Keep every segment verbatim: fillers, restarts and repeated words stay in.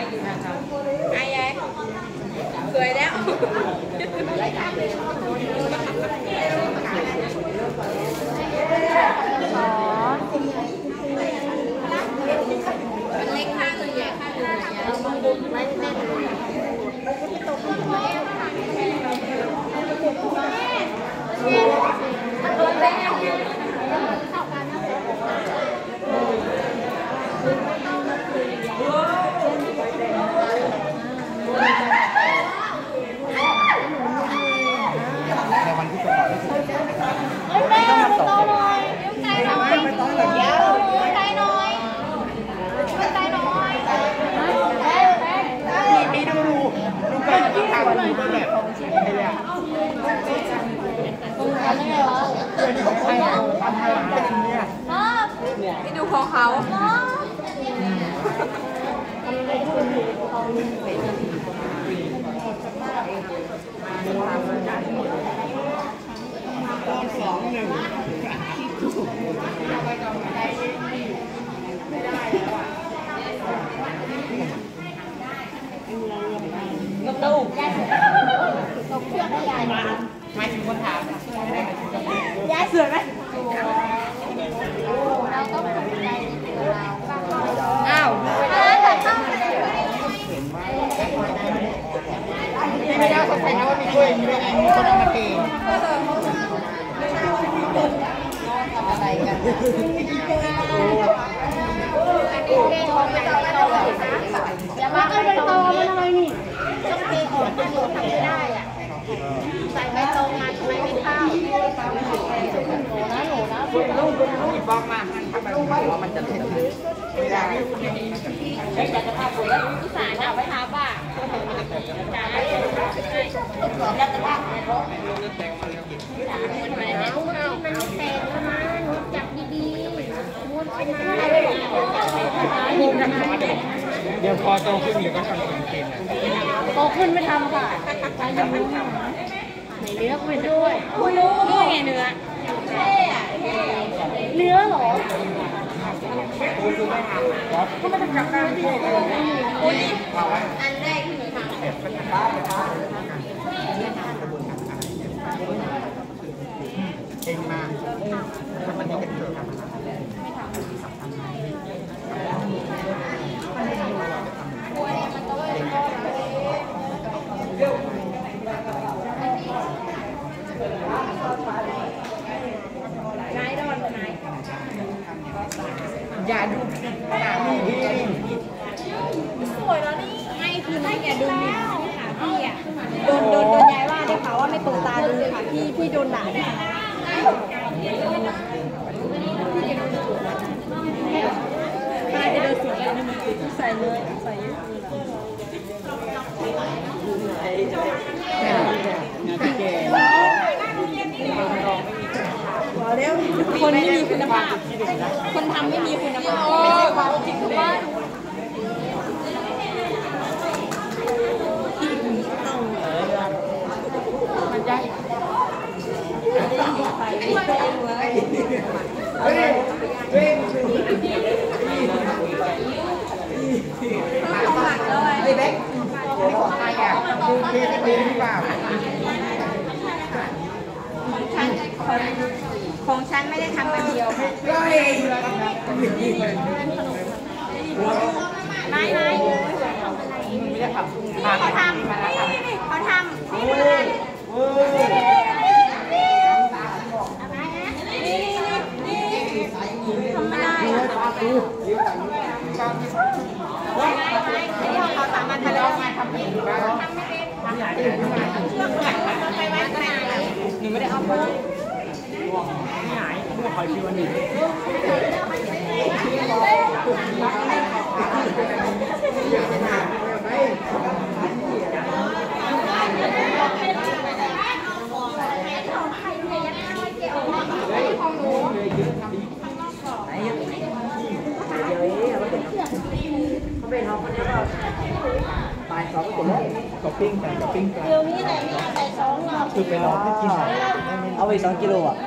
ไอ้ยัยสวยแล้วมันเล็กข้างเลยใหญ่ข้างเลยเรามองดูไว้แน่เลยตัวแรกในวันที่จะต่อได้ไม่ต้องมาต่อเลยไกลหน่อยยาวไกลหน่อยไกลหน่อยมีดูดูไปดูทางดูไปแบบไอ้เนี่ยทำยังไงวะเพื่อนของใครทำอะไรเป็นเนี่ยไปดูของเขาสองหนึ่งกับตู้ตกเครื่องได้ใหญ่มาไม่ถึงคนถามย้ายเสือไหมเราต้องทำใจอ้าวไม่ได้สงสัยนะว่ามีกล้วยมีอะไรมีคนเอามาเทอะไรกันอย่ามาเอาใบตองมันอะไรนี่ต้องเทออกถ้าโดนทำไม่ได้อ่ะใส่ใบตองมาทำไมไม่เข้าหนูนะหนูนะลูกลูกลูกบอกมาทำแบบนี้มันจะเทไม่ได้อยากจะพาปุ๋ยผู้สารเอาไว้หาบ้าอยากจะพาปุ๋ยรถมันแตกแล้วนะจับดีๆม้วนไปเดี๋ยวพอโตขึ้นเดี๋ยวก็ทำเป็นเป็นโตขึ้นไม่ทำค่ะจะไม่ทำไหนเนื้อเป็นด้วยนี่ไงเนื้อเนื้อหรอก็ไม่ต้องจับได้ที่ไหนเลยอันแรกที่หนูทำเองมาทำมันนี้กันเถอะไม่ทำนายดอนนายอย่าดูมีดีสวยแล้วนี่ไม่คือไม่แกดูดิค่ะพี่อ่ะโดนโดนโดนยายว่าได้ข่าวว่าไม่ตรงตาดูค่ะพี่พี่โดนด่าด้วยค่ะน่าจะเดินสวนอะไรนี่มันใส่เลยใส่เยอะคนไม่มีคุณภาพคนทำไม่มีคุณภาพไม่ใช่ความจริงว่ามันใหญ่เฮ้ยเฮ้ยของหลักเลยไอ้เบ๊กนี่ของใครอ่ะดูเบ๊กดีหรือเปล่าของฉันไม่ได้ทำคนเดียวก็เองไม่ไม่ไม่ได้ทำเขาทำเขาทำนี่เลยทำไม่ได้เขาสามารถทำได้ทำไม่เป็นทำไม่เป็นทำไม่เป็นเชือกหลักไปไว้ไหนหนูไม่ได้เอาไปไม่หายเมื่อคอยคิวอันหนึ่งเขาเป็นเขาคนนี้ก็ตายสองก็จบแล้วก็ปิ้งไปก็ปิ้งไปเดี๋ยวนี้ไหนไม่เอาใส่ซองหรอกคือไปรอให้กินเอาไปสองกิโลอ่ะ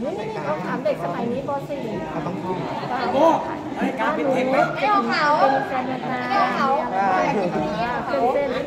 ต้องถามเด็กสมัยนี้ป .สี่เขาต้องท่องโอ้ไอ้การเป็นเทคไหมไม่เอาเขาเป็นแฟนนาไม่เอาเขาเป็นเส้น